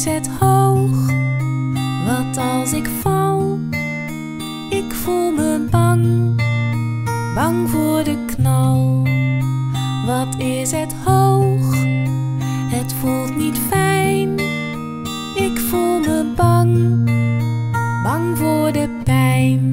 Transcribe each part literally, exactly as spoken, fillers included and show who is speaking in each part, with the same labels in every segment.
Speaker 1: is het hoog? Wat als ik val? Ik voel me bang, bang voor de knal. Wat is het hoog? Het voelt niet fijn. Ik voel me bang, bang voor de pijn.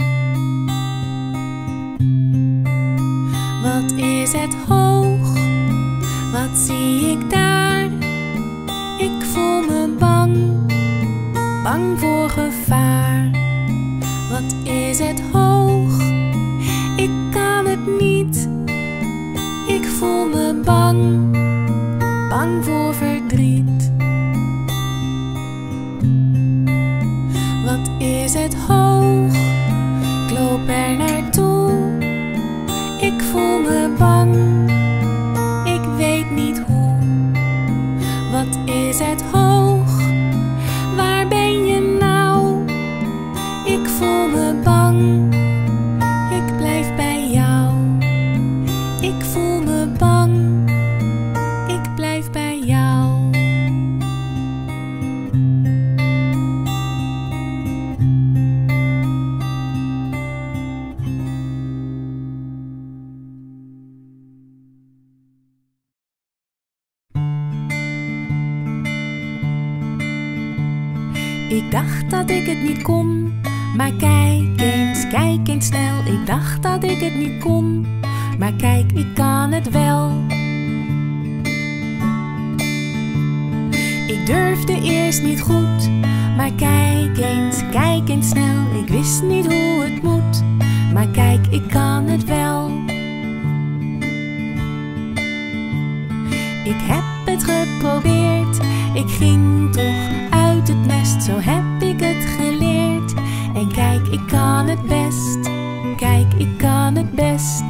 Speaker 1: Wat is het hoog? Wat zie ik daar? Ik voel me bang, bang voor gevaar. Wat is het hoog? Ik kan het niet. Ik voel me bang, bang voor verdriet. Wat is het hoog? Ik loop er naartoe. Ik voel me bang, ik weet niet hoe. Wat is het hoog? Waar ben je nou? Ik voel me bang, ik blijf bij jou. Ik voel me bang, ik blijf bij jou. Ik dacht dat ik het niet kon, maar kijk eens, kijk eens snel. Ik dacht dat ik het niet kon, maar kijk, ik kan het wel. Ik durfde eerst niet goed, maar kijk eens, kijk eens snel. Ik wist niet hoe het moet, maar kijk, ik kan het wel. Ik heb het geprobeerd, ik ging toch uit het nest. Zo heb ik het geleerd. En kijk, ik kan het best. Kijk, ik kan het best.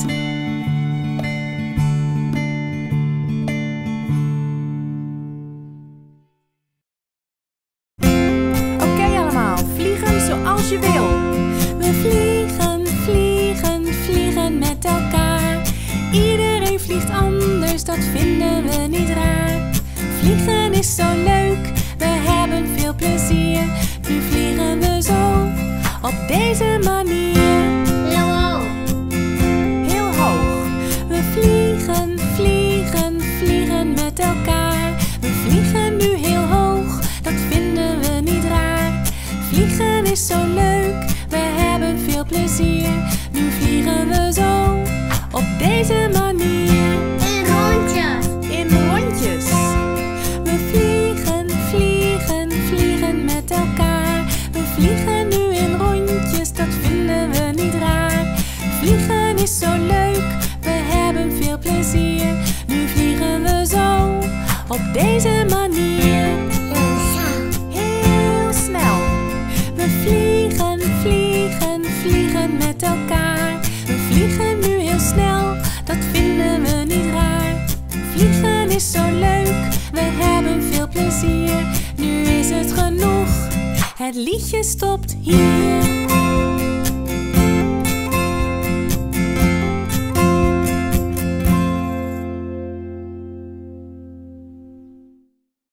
Speaker 1: Oké allemaal, vliegen zoals je wil. We vliegen, vliegen, vliegen met elkaar. Iedereen vliegt anders, dat vinden we niet raar. Vliegen is zo leuk, we hebben veel plezier. Nu vliegen we zo, op deze manier.
Speaker 2: Heel hoog.
Speaker 1: Heel hoog. We vliegen, vliegen, vliegen met elkaar. We vliegen nu heel hoog, dat vinden we niet raar. Vliegen is zo leuk, we hebben veel plezier. Nu vliegen we zo, op deze manier.
Speaker 2: In rondjes.
Speaker 1: In rondjes. We vliegen, vliegen, vliegen met elkaar. We vliegen nu in rondjes, dat vinden we niet raar. Vliegen is zo leuk, we hebben veel plezier. Nu vliegen we zo, op deze manier. Heel snel. We vliegen, vliegen, vliegen met elkaar. We vliegen nu heel snel, dat vinden we niet raar. Vliegen is zo leuk, we hebben veel plezier. Nu is het genoeg, het liedje stopt hier.